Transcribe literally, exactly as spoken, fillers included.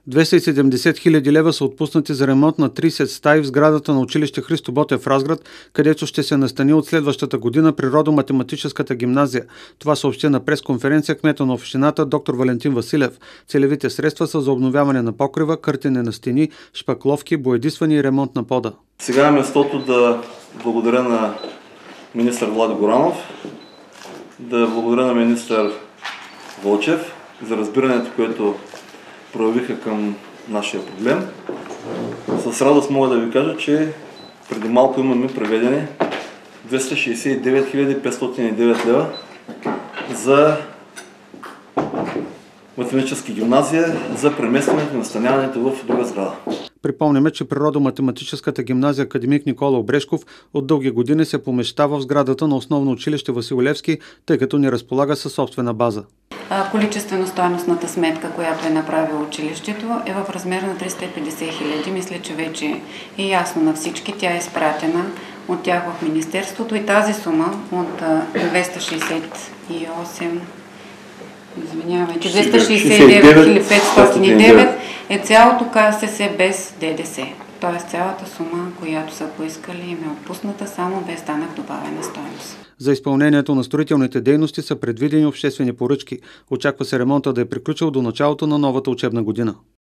двеста и седемдесет хиляди лева са отпуснати за ремонт на тридесет стаи в сградата на училище Христо Ботев в Разград, където ще се настани от следващата година природо-математическата гимназия. Това съобщи на пресконференция кмета на общината доктор Валентин Василев. Целевите средства са за обновяване на покрива, къртене на стени, шпакловки, боядисване и ремонт на пода. Сега е мястото да благодаря на министър Владо Горанов, да благодаря на министър Вълчев за разбирането, което проявиха към нашия проблем. С радост мога да ви кажа, че преди малко имаме преведени двеста шейсет и девет хиляди петстотин и девет лева за математическа гимназия за преместването и настаняването в друга сграда. Припомняме, че природо-математическата гимназия Академик Никола Обрешков от дълги години се помещава в сградата на основно училище Васил Левски, тъй като не разполага със собствена база. Количествено-стойностната сметка, която е направило училището, е в размер на триста и петдесет хиляди. Мисля, че вече е ясно на всички. Тя е изпратена от тях в Министерството и тази сума от двеста шейсет и осем Извинявайте, двеста шейсет и девет хиляди петстотин и девет е цялото КСС без ДДС. Т.е. цялата сума, която са поискали, им е отпусната само без данък добавена стойност. За изпълнението на строителните дейности са предвидени обществени поръчки. Очаква се ремонта да е приключил до началото на новата учебна година.